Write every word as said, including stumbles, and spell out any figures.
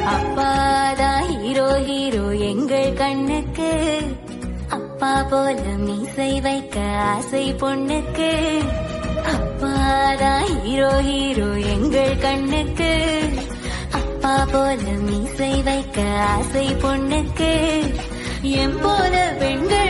அப்பாதான் hero hero எங்கள் கண்ணுக்கு, அப்பா போல மீசை வைக்க ஆசை பொண்ணுக்கு. அப்பாதான் ஹீரோ ஹீரோ எங்கள் கண்ணுக்கு, அப்பா போல மீசை வைக்க ஆசை பொண்ணுக்கு. எம் போல பெண்கள்